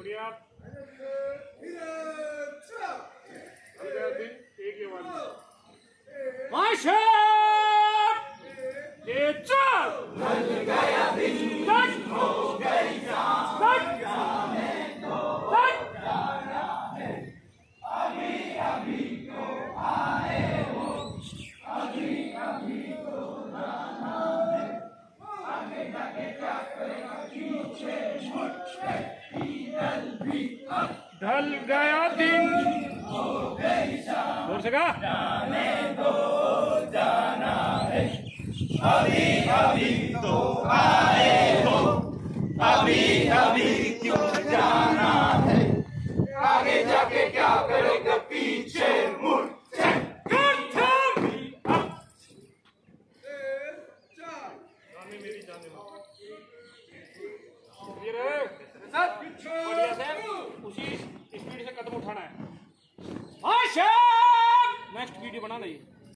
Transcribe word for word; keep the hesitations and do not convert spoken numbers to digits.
बढ़िया। एक ही आवाज। माशा ये चल ढल गया दिन हो गई जाने दो जाना है अभी अभी तो आए हो अभी अभी तो जाना है आगे जाके क्या करेगा पीछे मुड़ के ढल भी ढल गया दिन हो गई जाने दो जाना है अभी अभी तो आए हो अभी अभी क्यों जाना है आगे जाके क्या करेगा पीछे मुड़ मेरी जाने बढ़िया से उसी स्पीड से कदम उठाना है। नेक्स्ट वीडियो बनाना ये।